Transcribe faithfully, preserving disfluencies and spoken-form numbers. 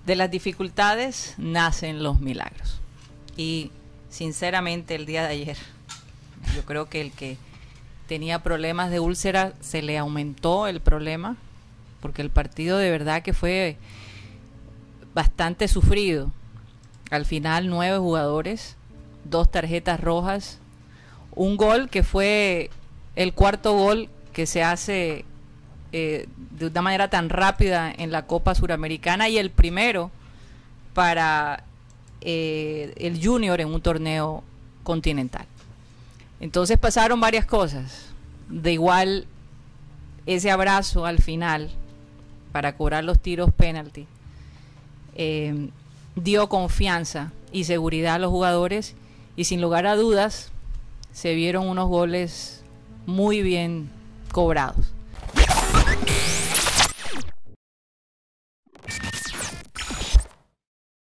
De las dificultades nacen los milagros. Y sinceramente el día de ayer, yo creo que el que tenía problemas de úlcera se le aumentó el problema, porque el partido de verdad que fue bastante sufrido. Al final nueve jugadores, dos tarjetas rojas, un gol que fue el cuarto gol que se hace eh, de una manera tan rápida en la Copa Suramericana, y el primero para eh, el Junior en un torneo continental. Entonces pasaron varias cosas. De igual, ese abrazo al final para cobrar los tiros penalti eh, dio confianza y seguridad a los jugadores, y sin lugar a dudas se vieron unos goles muy bien cobrados.